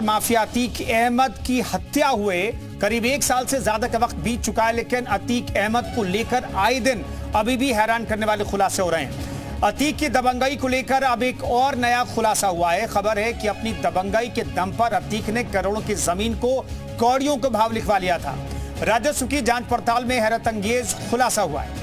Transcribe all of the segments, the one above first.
Mafia Atiq Ahmad की हत्या हुए करीब 1 साल से ज्यादा का वक्त बीत चुका है, लेकिन अतीक अहमद को लेकर आए दिन अभी भी हैरान करने वाले खुलासे हो रहे हैं। अतीक की दबंगई को लेकर अब एक और नया खुलासा हुआ है। खबर है कि अपनी दबंगई के दम पर अतीक ने करोड़ों की जमीन को कौड़ियों के भाव लिखवा लिया था। राजस्व की जांच पड़ताल में हैरत अंगेज खुलासा हुआ है।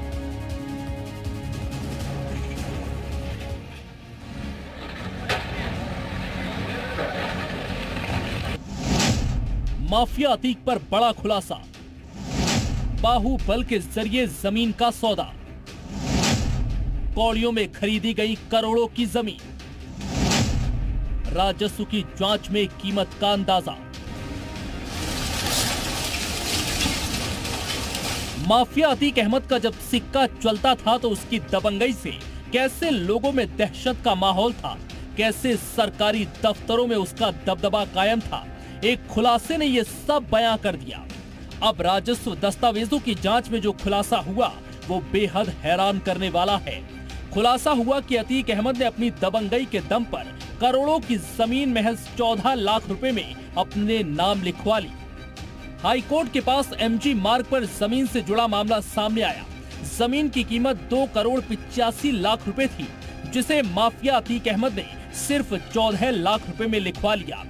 माफिया अतीक पर बड़ा खुलासा, बाहुबल के जरिए जमीन का सौदा, कौड़ियों में खरीदी गई करोड़ों की जमीन, राजस्व की जांच में कीमत का अंदाजा। माफिया अतीक अहमद का जब सिक्का चलता था तो उसकी दबंगई से कैसे लोगों में दहशत का माहौल था, कैसे सरकारी दफ्तरों में उसका दबदबा कायम था, एक खुलासे ने यह सब बयां कर दिया। अब राजस्व दस्तावेजों की जांच में जो खुलासा हुआ वो बेहद हैरान करने वाला है। खुलासा हुआ कि अतीक अहमद ने अपनी दबंगई के दम पर करोड़ों की जमीन महज 14 लाख रुपए में अपने नाम लिखवा ली। हाईकोर्ट के पास एमजी मार्ग पर जमीन से जुड़ा मामला सामने आया। जमीन की कीमत 2 करोड़ 85 लाख रुपए थी, जिसे माफिया अतीक अहमद ने सिर्फ 14 लाख रुपए में लिखवा लिया।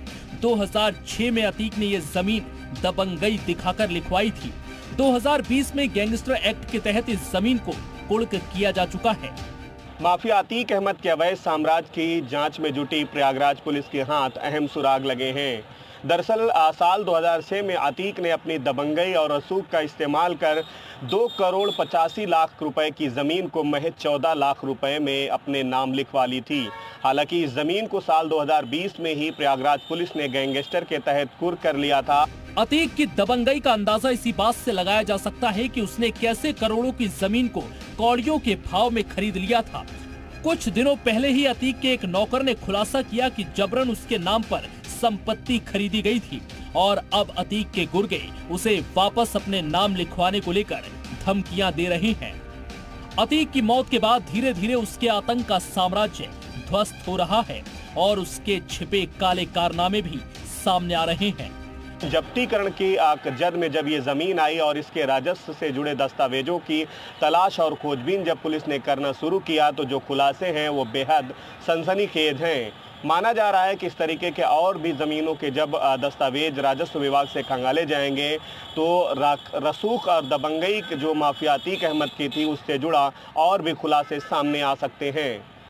2006 में अतीक ने यह जमीन दबंगई दिखाकर लिखवाई थी। 2020 में गैंगस्टर एक्ट के तहत इस जमीन को कुर्क किया जा चुका है। माफिया अतीक अहमद के अवैध साम्राज्य की जांच में जुटी प्रयागराज पुलिस के हाथ अहम सुराग लगे हैं। दरअसल साल 2006 में अतीक ने अपनी दबंगई और रसूख का इस्तेमाल कर 2 करोड़ 85 लाख रुपए की ज़मीन को महज 14 लाख रुपए में अपने नाम लिखवा ली थी। हालांकि इस ज़मीन को साल 2020 में ही प्रयागराज पुलिस ने गैंगस्टर के तहत कुर्क कर लिया था। अतीक की दबंगई का अंदाजा इसी बात से लगाया जा सकता है कि उसने कैसे करोड़ों की जमीन को कौड़ियों के भाव में खरीद लिया था। कुछ दिनों पहले ही अतीक के एक नौकर ने खुलासा किया कि जबरन उसके नाम पर संपत्ति खरीदी गई थी और अब अतीक के गुर्गे उसे वापस अपने नाम लिखवाने को लेकर धमकियां दे रहे हैं। अतीक की मौत के बाद धीरे धीरे उसके आतंक का साम्राज्य ध्वस्त हो रहा है और उसके छिपे काले कारनामे भी सामने आ रहे हैं। जब्तीकरण की जद में जब ये जमीन आई और इसके राजस्व से जुड़े दस्तावेजों की तलाश और खोजबीन जब पुलिस ने करना शुरू किया तो जो खुलासे हैं वो बेहद सनसनीखेज हैं। माना जा रहा है कि इस तरीके के और भी ज़मीनों के जब दस्तावेज राजस्व विभाग से खंगाले जाएंगे तो रसूख और दबंगई जो माफिया अतीक अहमद की थी उससे जुड़ा और भी खुलासे सामने आ सकते हैं।